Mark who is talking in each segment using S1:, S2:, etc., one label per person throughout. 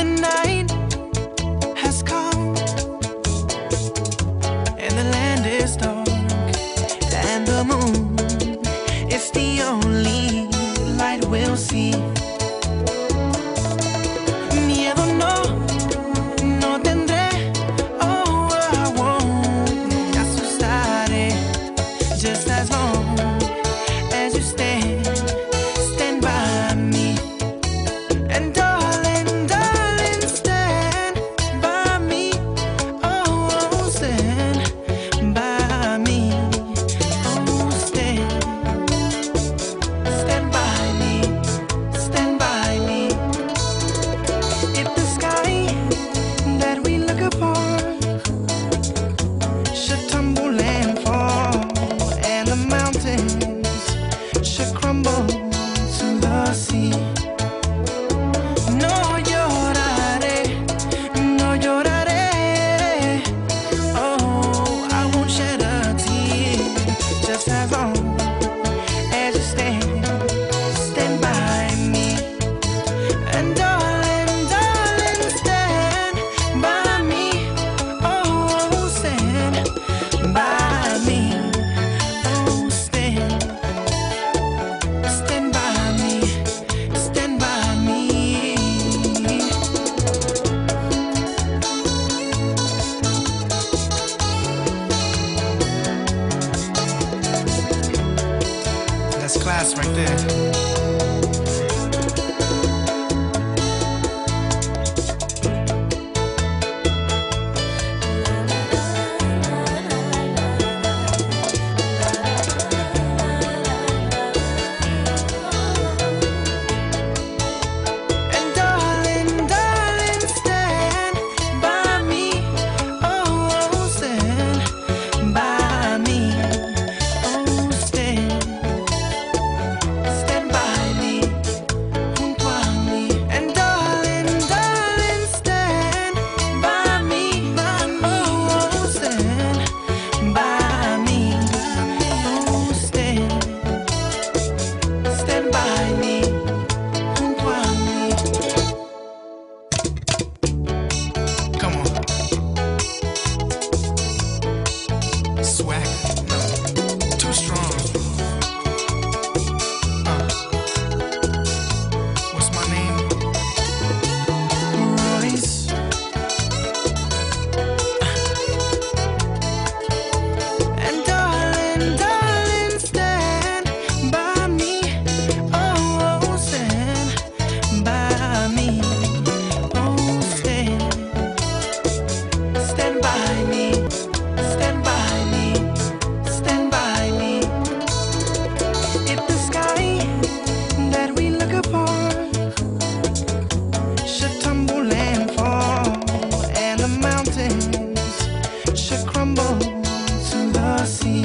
S1: night has come and the land is dark and the moon is the only light we'll see. Miedo no, no tendré. Oh, I won't me asustaré. Just as long as you stand by me. And darling, darling, stand by me. Oh, stand by me. Oh, stand by me. Stand by me. If the sky that we look upon should tumble and fall, and the mountains should crumble to the sea. No lloraré, no lloraré. Oh, I won't shed a tear. Just as long as you stand by me. And darling, darling, stand by me. Oh, stand by me. Oh, stand by me. Stand by me. That's class right there. And darling, darling, stand by me. Oh, stand by me. Oh, stand by me, junto a mí. And darling, darling, stand by me. Oh, stand by me. Oh, stand by me, junto a mí. Come on. Swag. No. Too strong. What's my name? Royce. And darling, darling, stand by me. Oh, stand by me. Oh, stand by me. Stand by me. Stand by me. If the sky that we look upon should tumble and fall, and the mountains should crumble to the sea.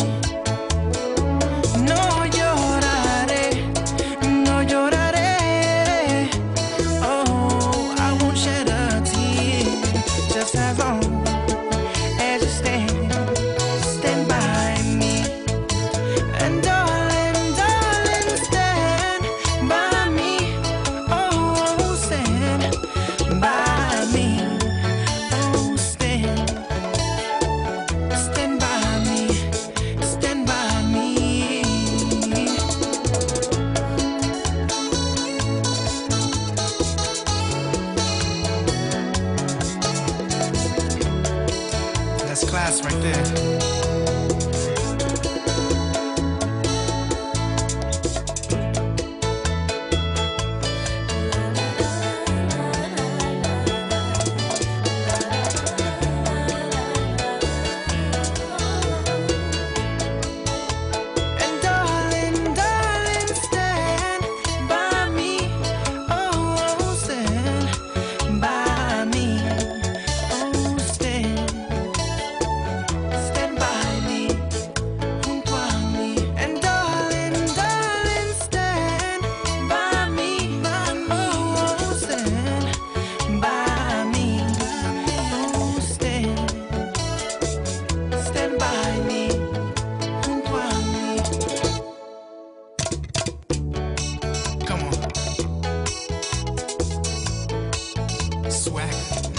S1: No lloraré, no lloraré. Oh, I won't shed a tear. Just as long as you stand by me. And darling, darling, stand by me. Oh, stand by me. Oh, stand by me. Stand by me. That's class right there. And darling, darling, stand by me. Oh, stand by me. Oh, stand swagger.